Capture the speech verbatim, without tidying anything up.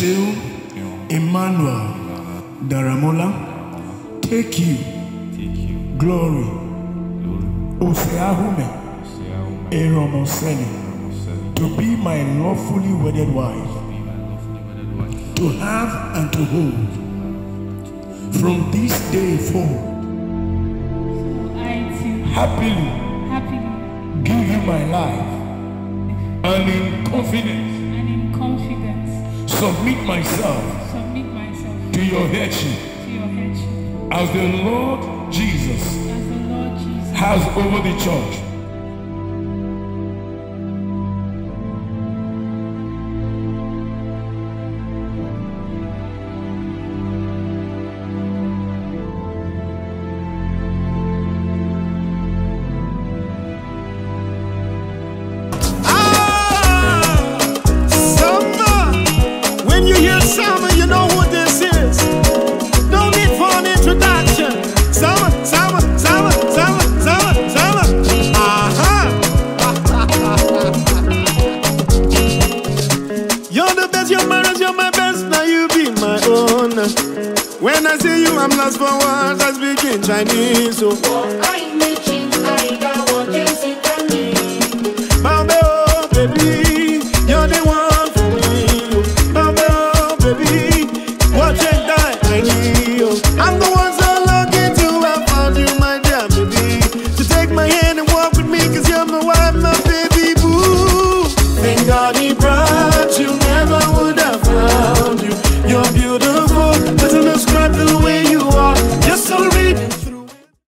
Seun, Emmanuel, Daramola, take you, glory, Oseahume, Eronoseni, to be my lawfully wedded wife, to have and to hold, from this day forward, happily, happily give you my life, and in confidence, and in confidence submit myself, submit myself to your headship, to your headship, as the Lord Jesus, as the Lord Jesus has over the church. When I see you, I'm lost for words. I speak in Chinese. So